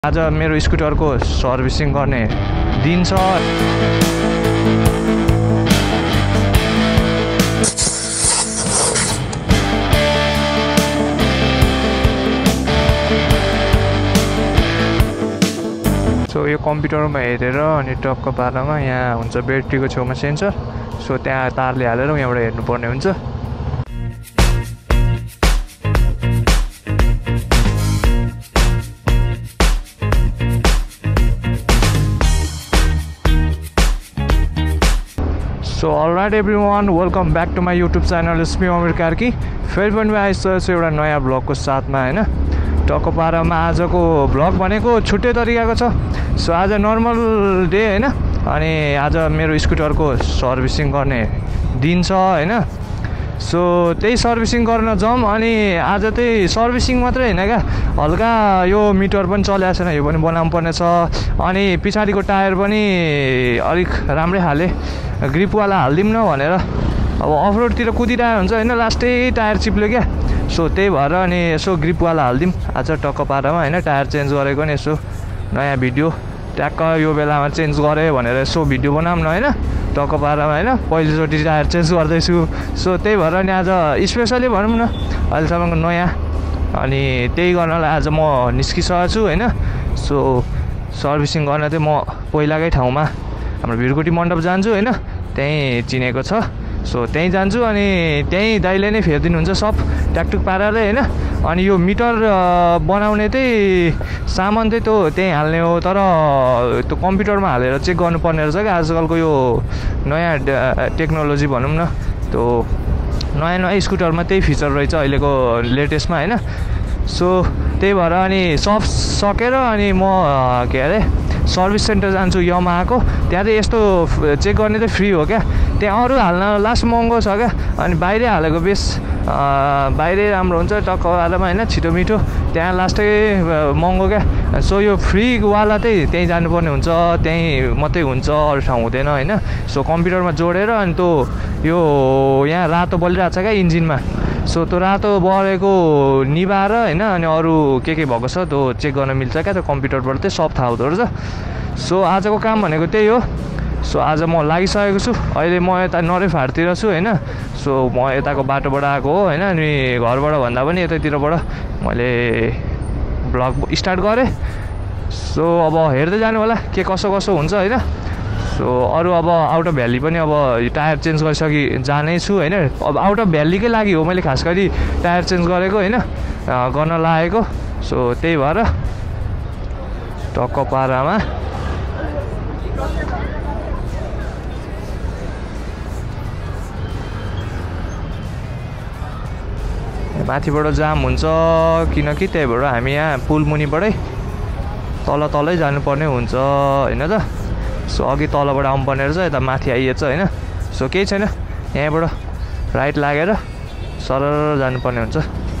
आज मेरो स्कुटरको सर्भिसिङ गर्ने दिन छ। सो यो कम्प्युटरमा हेरेर अनि टक्क पारामा यहाँ हुन्छ ब्याट्रीको छेउमा सेन्सर। सो त्यहाँ तारले हालेर यहाँबाट हेर्नुपर्ने हुन्छ। So alright everyone, welcome back to my YouTube channel स्मी अमिर कार्की। फेरि पनि आइसकेको छु एउटा नयाँ ब्लगको साथमा होइन। टक्क पारामा आजको ब्लग भनेको छुट्टै तरिकाको छ। सो आज नर्मल डे होइन, अनि आज मेरो स्कुटरको सर्भिसिङ गर्ने दिन छ होइन। सो त्यही सर्भिसिङ गर्न जाउँ। अनि आज त्यही सर्भिसिङ मात्रै होइन क्या, हल्का यो मिटर पनि चलेको छैन, यो पनि बनाउनु पर्ने छ। अनि पछाडिको टायर पनि अलिक राम्रै हाले ग्रिपवाला हालिदिउँ न भनेर। अब अफरोडतिर कुदिरहेको हुन्छ होइन, लास्टै टायर चिप्ल्यो क्या। सो त्यही भएर अनि यसो ग्रिपवाला हालिदिउँ आज टक्क पारामा होइन। टायर चेन्ज गरेको नि यसो नयाँ भिडियो ट्याक्क यो बेलामा चेन्ज गरेँ भनेर यसो भिडियो बनाऊँ न होइन, टक्क पारामा होइन। पहिलोचोटि टायर चेन्ज गर्दैछु। सो त्यही भएर नि आज स्पेसली भनौँ न अहिलेसम्मको नयाँ, अनि त्यही गर्नलाई आज म निस्किसकेको छु होइन। सो सर्भिसिङ गर्न चाहिँ म पहिलाकै ठाउँमा हाम्रो भिरकोटी मण्डप जान्छु होइन, त्यहीँ चिनेको छ। सो त्यहीँ जान्छु अनि त्यहीँ दाइले नै फेरिदिनुहुन्छ सब ट्याकटुक पाराले होइन। अनि यो मिटर बनाउने चाहिँ सामान चाहिँ त्यहीँ हाल्ने हो, तर त्यो कम्प्युटरमा हालेर चेक गर्नुपर्ने रहेछ क्या। आजकलको यो नयाँ टेक्नोलोजी भनौँ न, त्यो नयाँ नयाँ स्कुटरमा त्यही फिचर रहेछ अहिलेको लेटेस्टमा होइन। सो त्यही भएर अनि सब सकेर अनि म के अरे सर्भिस सेन्टर जान्छु यमाहाको। त्यहाँ चाहिँ यस्तो चेक गर्ने चाहिँ फ्री हो क्या, त्यहाँ अरू हाल्न लास्ट महँगो छ क्या। अनि बाहिरै हालेको बेस बाहिरै राम्रो हुन्छ टक्क वालामा होइन, छिटो मिठो। त्यहाँ लास्टै महँगो क्या। सो यो फ्रीवाला चाहिँ त्यहीँ जानुपर्ने हुन्छ, त्यहीँ मात्रै हुन्छ, अरू ठाउँ हुँदैन होइन। सो कम्प्युटरमा जोडेर अनि त्यो यो यहाँ रातो बलिरहेको छ क्या इन्जिनमा। सो त्यो रातो बलेको निभाएर होइन, अनि अरू के भएको छ त्यो चेक गर्न मिल्छ क्या, त्यो कम्प्युटरबाट चाहिँ सब थाहा हुँदो रहेछ। सो आजको काम भनेको त्यही हो। सो आज म लागिसकेको छु, अहिले म यता नरेफारतिर छु होइन। सो म यताको बाटोबाट आएको हो होइन, अनि घरबाट भन्दा पनि यतैतिरबाट मैले ब्लग स्टार्ट गरेँ। सो अब हेर्दै जानु होला के कसो हुन्छ होइन। सो अरू अब आउट अफ भ्याली पनि अब टायर चेन्ज गरिसकि जानै छु होइन। अब आउट अफ भ्यालीकै लागि हो मैले खास गरी टायर चेन्ज गरेको होइन, गर्न लागेको। सो त्यही भएर टक्क पारामा माथिबाट जाम हुन्छ किनकि त्यही भएर हामी यहाँ पुल मुनिबाटै तलै जानुपर्ने हुन्छ होइन त। सो अघि तलबाट आउनुपर्ने रहेछ, यता माथि आइएछ होइन। सो केही छैन, यहाँबाट राइट लागेर सरर जानुपर्ने हुन्छ।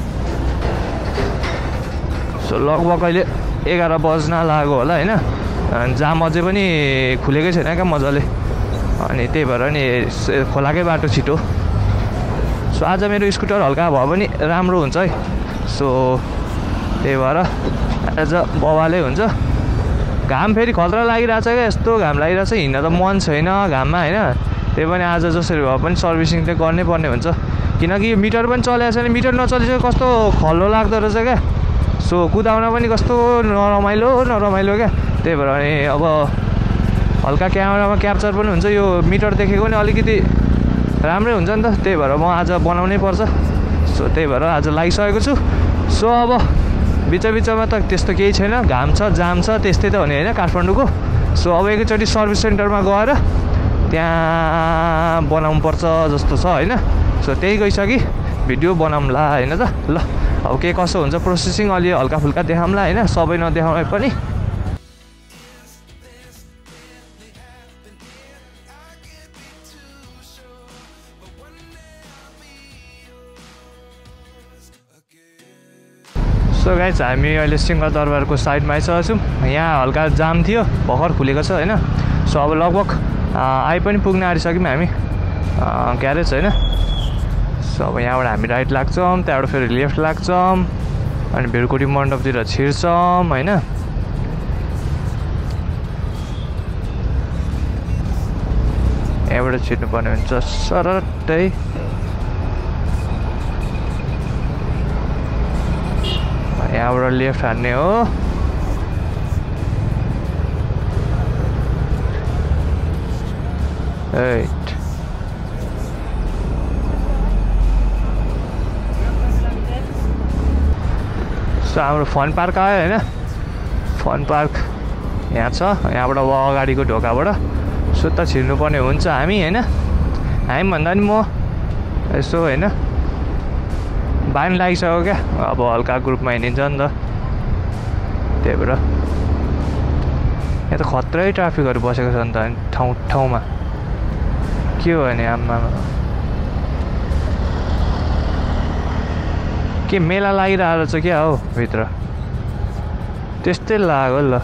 सो लगभग अहिले 11 बज्न लाग्यो होला होइन। जाम अझै पनि खुलेकै छैन क्या मजाले, अनि त्यही भएर नि खोलाकै बाटो छिटो। सो आज मेरो स्कुटर हल्का भए पनि राम्रो हुन्छ है। सो त्यही भएर आज बवालै हुन्छ। घाम फेरि खतरा लागिरहेछ क्या, यस्तो घाम लागिरहेछ, हिँड्न त मन छैन घाममा होइन। त्यही पनि आज जसरी भए पनि सर्भिसिङ चाहिँ गर्नै पर्ने हुन्छ, किनकि यो मिटर पनि चलेको छैन। मिटर नचलेपछि कस्तो खल्लो लाग्दो रहेछ क्या। सो कुदाउन पनि कस्तो नरमाइलो क्या। त्यही भएर अनि अब हल्का क्यामेरामा क्याप्चर पनि हुन्छ, यो मिटर देखेको पनि अलिकति राम्रै हुन्छ नि त। त्यही भएर म आज बनाउनै पर्छ। सो त्यही भएर आज लागिसकेको छु। सो अब बिचमा त त्यस्तो केही छैन, घाम छ जाम छ त्यस्तै त हो नि होइन काठमाडौँको। सो अब एकैचोटि सर्भिस सेन्टरमा गएर त्यहाँ बनाउनु पर्छ जस्तो छ होइन। सो त्यही गइसकि भिडियो बनाउँला होइन त। ल अब के कसो हुन्छ प्रोसेसिङ अलि हल्का फुल्का देखाउँला होइन, सबै नदेखाउने पनि। सो गाइज हामी अहिले सिंहदरबारको साइडमा आइसकेको छौँ। यहाँ हल्का जाम थियो, भर्खर खुलेको छ होइन। सो अब लगभग आइ पनि पुग्न आँटिसक्यौँ हामी ग्यारेज होइन। सो अब यहाँबाट हामी राइट लाग्छौँ, त्यहाँबाट फेरि लेफ्ट लाग्छौँ, अनि भिरकोटी मण्डपतिर छिर्छौँ होइन। यहाँबाट छिर्नुपर्ने हुन्छ सरट्टै। यहाँबाट लेफ्ट हान्ने हो। राइट सो हाम्रो फन पार्क आयो होइन। फन पार्क यहाँ छ। यहाँबाट अगाडिको ढोकाबाट सुत्ता छिर्नुपर्ने हुन्छ हामी होइन। हामी भन्दा नि म यसो होइन बानी लागिसक्यो क्या। अब हल्का ग्रुपमा हिँडिन्छ नि त त्यही भएर। यहाँ त खत्रै ट्राफिकहरू बसेको छ नि त ठाउँ ठाउँमा। के हो भने आम्मा के मेला लागिरहेको छ क्या हो भित्र। त्यस्तै लाग्यो ल।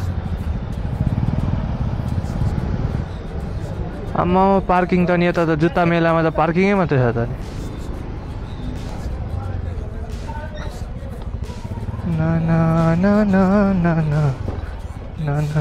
आम्मा पार्किङ त नि यता त जुत्ता मेलामा त पार्किङै मात्रै छ त नि। ना ना ना ना ना ना ना ना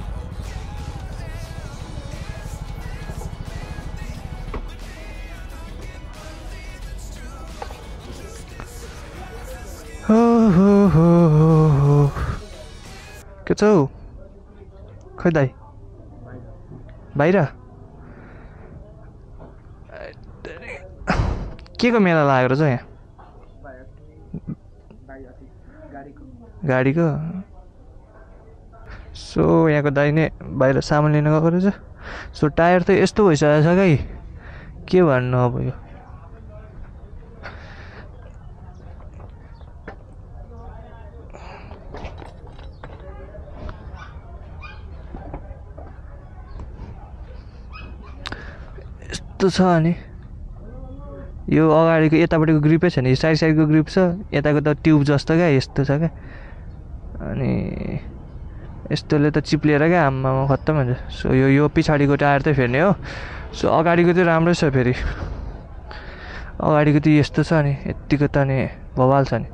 हो हो हो हो के छ हौ? खै दाइ बाहिर के को मेला लागेको छ यहाँ? गाडीको। सो यहाँको दाइ नै बाहिर सामान लिन गएको रहेछ। सो टायर त यस्तो भइसकेको छ कि के भन्नु अब यो। यस्तो छ अनि यो अगाडिको यतापट्टिको ग्रिपै छैन। यो साइड साइडको ग्रिप छ। यताको त ट्युब जस्तो क्या यस्तो छ क्या। अनि यस्तोले त चिप्लिएर क्या आम्मामा खत्तम हुन्छ। सो यो पछाडिको टायर चाहिँ फेर्ने हो। सो अगाडिको चाहिँ राम्रै छ। फेरि अगाडिको चाहिँ यस्तो छ नि यत्तिको त नि बवाल छ नि।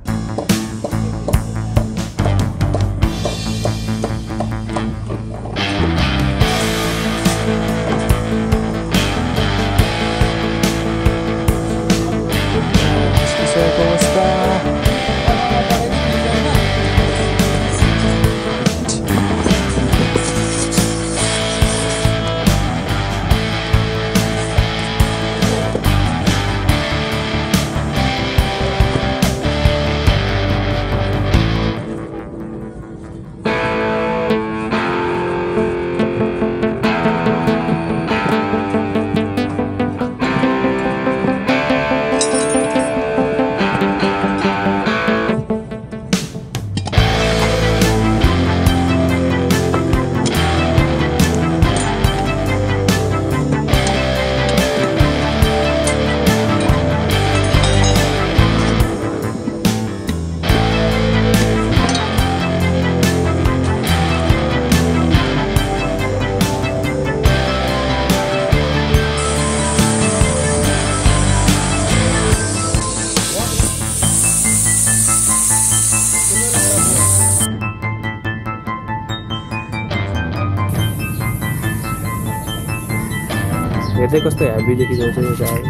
हेर्दै कस्तो हेभी देखिएको छ यो गाडी।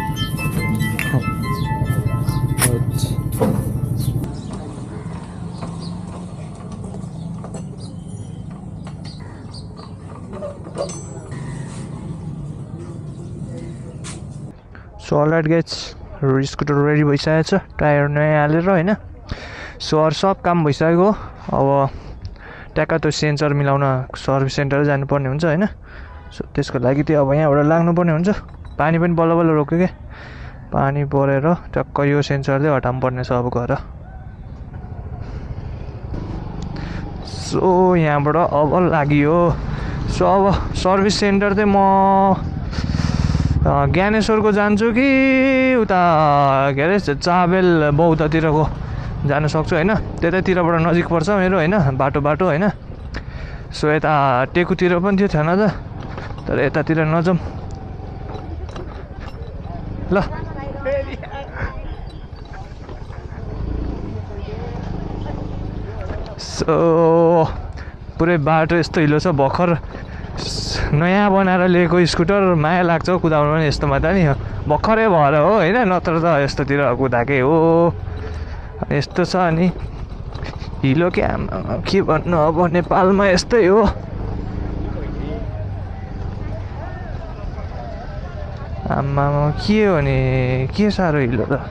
So alright guys scooter ready भइसकेको छ। टायर नयाँ हालेर होइन। सो अरू सब काम भइसकेको। अब ट्याक्क त्यो सेन्सर मिलाउन सर्भिस सेन्टर जानुपर्ने हुन्छ होइन। सो त्यसको लागि चाहिँ अब यहाँबाट लाग्नुपर्ने हुन्छ। पानी पनि बल्ल बल्ल रोक्यो क्या। पानी परेर टक्क यो सेन्सर चाहिँ हटाउनु पर्ने छ अब गएर। सो यहाँबाट अब लाग्यो। सो अब सर्भिस सेन्टर चाहिँ म ज्ञानेश्वरको जान्छु कि उता के अरे चाबेल बौद्धतिरको जान सक्छु होइन। त्यतैतिरबाट नजिक पर्छ मेरो होइन बाटो होइन। सो यता टेकुतिर पनि थियो थिएन त तर यतातिर नजाउँ ल। सो पुरै बाटो यस्तो हिलो छ। भर्खर नयाँ बनाएर लिएको स्कुटर माया लाग्छ कुदाउनु पनि यस्तोमा त नि भर्खरै भएर हो होइन नत्र त यस्तोतिर कुदाएकै हो यस्तो छ अनि हिलो के आमा के भन्नु अब नेपालमा यस्तै हो आमामा के हो नि के साह्रो हिलो त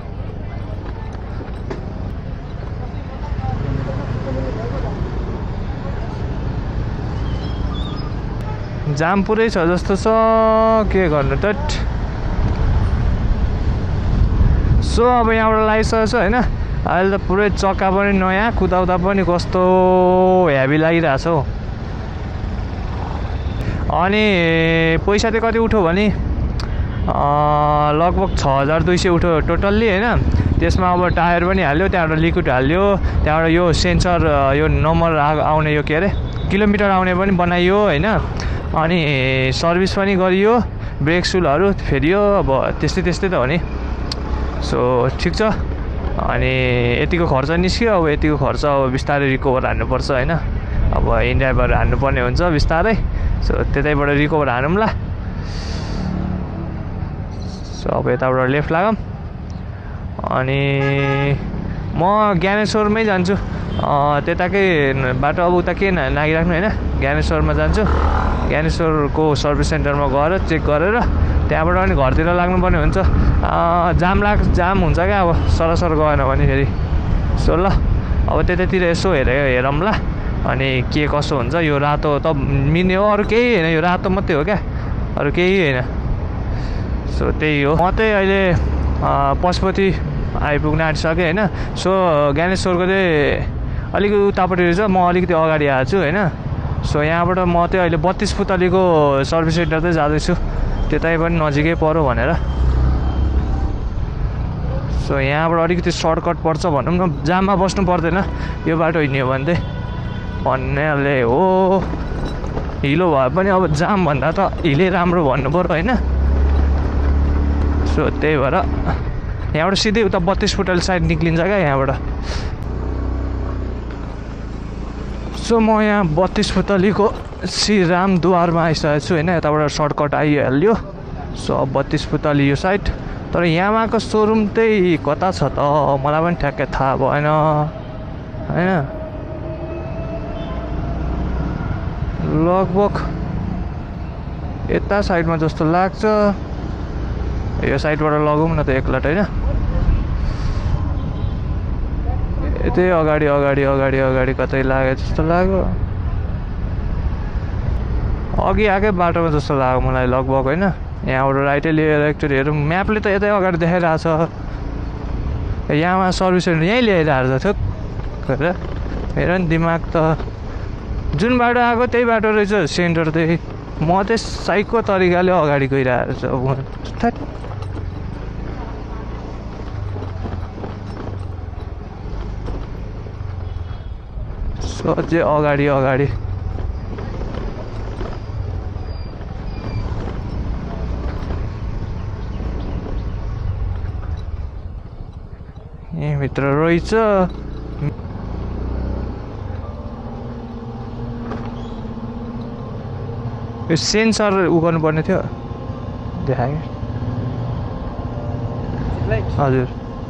जाम पुरै छ जस्तो छ के गर्नु त सो अब यहाँबाट लागिसकेको छ होइन अहिले त पुरै चक्का पनि नयाँ कुदाउँदा पनि कस्तो हेभी लागिरहेछ हौ अनि पैसा चाहिँ कति उठ्यो भने लगभग 6200 उठ्यो टोटल्ली होइन त्यसमा अब टायर पनि हाल्यो त्यहाँबाट लिक्विड हाल्यो त्यहाँबाट यो सेन्सर यो नम्बर आउने यो के अरे किलोमिटर आउने पनि बनाइयो होइन अनि सर्भिस पनि गरियो ब्रेक सुलहरू फेरियो अब त्यस्तै त हो नि सो ठिक छ अनि यतिको खर्च निस्क्यो अब यतिको खर्च अब बिस्तारै रिकभर हान्नुपर्छ होइन अब इन्डियाबाट हान्नुपर्ने हुन्छ बिस्तारै सो त्यतैबाट रिकभर हानौँला सो अब यताबाट लेफ्ट लागौँ अनि म ज्ञानेश्वरमै जान्छु त्यताकै बाटो अब उता के नागिराख्नु होइन ज्ञानेश्वरमा जान्छु ज्ञानेश्वरको सर्भिस सेन्टरमा गएर चेक गरेर त्यहाँबाट पनि घरतिर लाग्नुपर्ने हुन्छ जाम हुन्छ क्या अब सरसर गएन भने फेरि सो ल अब त्यतातिर यसो हेरौँला अनि के कसो हुन्छ यो रातो त मिल्ने हो अरू केही होइन यो रातो मात्रै हो क्या अरू केही होइन सो त्यही हो म चाहिँ अहिले पशुपति आइपुग्न आँटिसकेँ होइन सो ज्ञानेश्वरको चाहिँ अलिकति उतापट्टि रहेछ म अलिकति अगाडि आएको छु होइन सो यहाँबाट म चाहिँ अहिले 32 पुतलीको सर्भिस सेन्टर चाहिँ जाँदैछु त्यतै पनि नजिकै पऱ्यो भनेर सो यहाँबाट अलिकति सर्टकट पर्छ भनौँ न जाममा बस्नु पर्दैन यो बाटो हिँड्यो भने चाहिँ भन्नेले हो हिलो भए पनि अब जाम भन्दा त हिले राम्रो भन्नु पर्यो होइन सो त्यही भएर यहाँबाट सिधै उता 32 पुतली साइड निक्लिन्छ क्या यहाँबाट सो म यहाँ 32 पुतलीको श्रीरामद्वारमा आइसकेको छु होइन यताबाट सर्टकट आइहाल्यो सो 32 पुतली यो साइड तर यामाहाको सोरुम चाहिँ कता छ त मलाई पनि ठ्याक्कै थाहा भएन होइन लगभग यता साइडमा जस्तो लाग्छ यो साइडबाट लगौँ न त एकलट होइन यतै अगाडि कतै लाग्यो जस्तो लाग्यो अघि आएकै बाटोमा जस्तो लाग्यो मलाई लगभग होइन यहाँबाट राइटै लिएर एकचोटि हेरौँ म्यापले त यतै अगाडि देखाइरहेको छ यहाँमा सर्भिस सेन्टर यहीँ ल्याइरहेको छ थुक हेर नि दिमाग त जुन बाटो आएको त्यही बाटो रहेछ सेन्टर चाहिँ म चाहिँ साइको तरिकाले अगाडि गइरहेको छु अझै अगाडि यहीँभित्र रहेछ यो सेन्सर उ गर्नुपर्ने थियो देखायो हजुर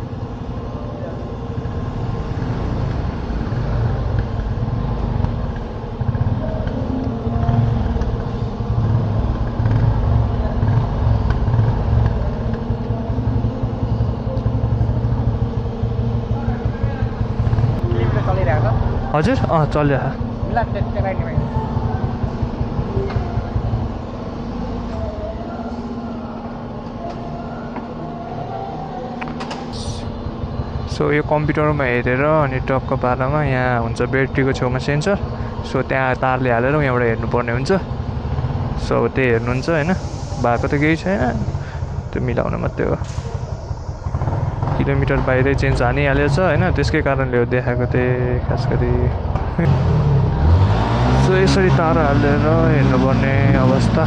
हजुर चल्यो सो यो कम्प्युटरमा हेरेर अनि टक्क पारामा यहाँ हुन्छ ब्याट्रीको छेउमा सेन्सर सो त्यहाँ तारले हालेर यहाँबाट हेर्नुपर्ने हुन्छ सो त्यही हेर्नुहुन्छ होइन भएको त केही छैन त्यो मिलाउनु मात्रै हो किलोमिटर बाहिरै चेन्ज हानिहालेको छ होइन त्यसकै कारणले हो देखाएको त्यही खास गरी सो यसरी तार हालेर हेर्नुपर्ने अवस्था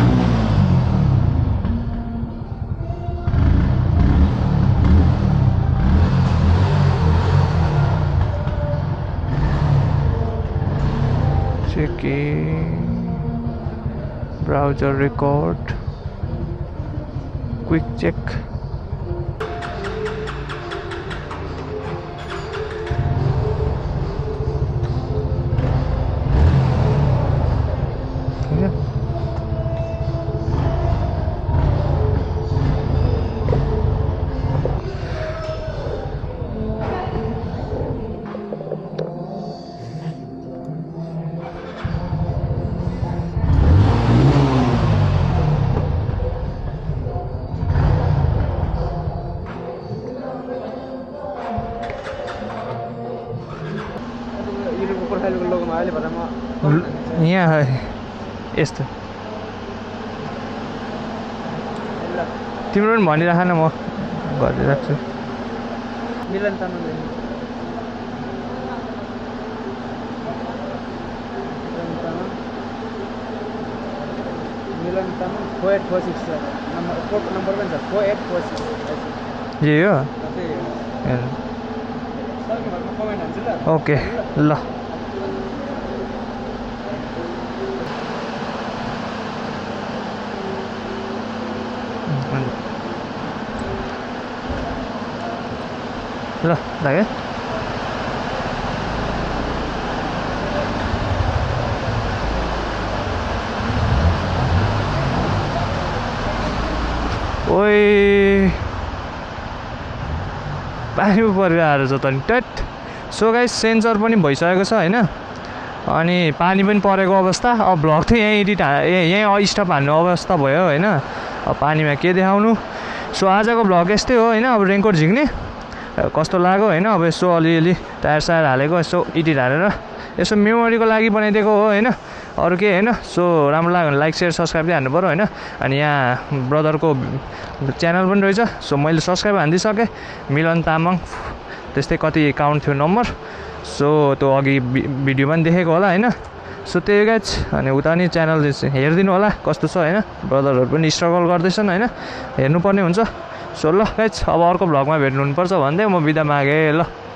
ब्राउजर रेकर्ड क्विक चेक यहाँ यस्तो तिम्रो पनि भनिराख न म गरिराख्छु मिलन तामाङ मिलन तामाङ 4846 नम्बर पनि छ 4846 यही हो कमेन्ट हान्छु ल ओके ल ल लाग्यो ओइ पानी परेर आएर छ त नि टट सो गाइस सेन्सर पनि भइसकेको छ हैन अनि पानी पनि परेको अवस्था अब भ्लग चाहिँ यहीँ एडिट यहीँ स्टप हान्नु अवस्था भयो हैन अब पानीमा के देखाउनु सो आजको भ्लग यस्तै हो हैन अब रेनकोट झिक्ने कस्तो लाग्यो हैन अब यसो अलिअलि टायर सायर हालेको यसो एडिट हालेर यसो मेमोरीको लागि बनाइदिएको हो हैन अरू के हैन सो राम्रो लाग्यो भने लाइक सेयर सब्सक्राइब चाहिँ हान्नु पर्यो हैन अनि यहाँ ब्रदरको च्यानल पनि रहेछ सो मैले सब्सक्राइब हानिदिइसकेँ मिलन तामाङ त्यस्तै कति एकाउन्ट थियो नम्बर सो त्यो अघि भिडियो पनि देखेको होला हैन सो त्यही गाइज अनि उता नि च्यानल हेरिदिनु होला कस्तो छ हैन ब्रदरहरू पनि स्ट्रगल गर्दैछन् हैन हेर्नुपर्ने हुन्छ सो ल गाइज अब अर्को भ्लगमा भेट्नुपर्छ भन्दै म बिदा मागेँ ल